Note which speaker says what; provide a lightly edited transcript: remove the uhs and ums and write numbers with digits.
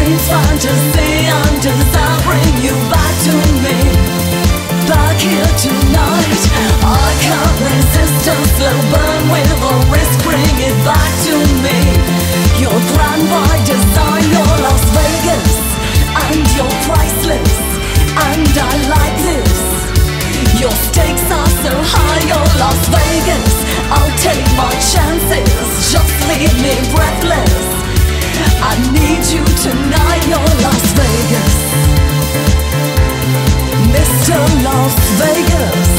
Speaker 1: dreams, fantasy and desire bring you back to me, back here tonight. I can't resist a slow burn with a risk, bring it back to me. You're grand by design, you're Las Vegas, and you're priceless, and I like this. Your stakes are so high, you're Las Vegas, I'll take my chances, just leave me breathless. I need you tonight, you're Las Vegas, Mr. Las Vegas.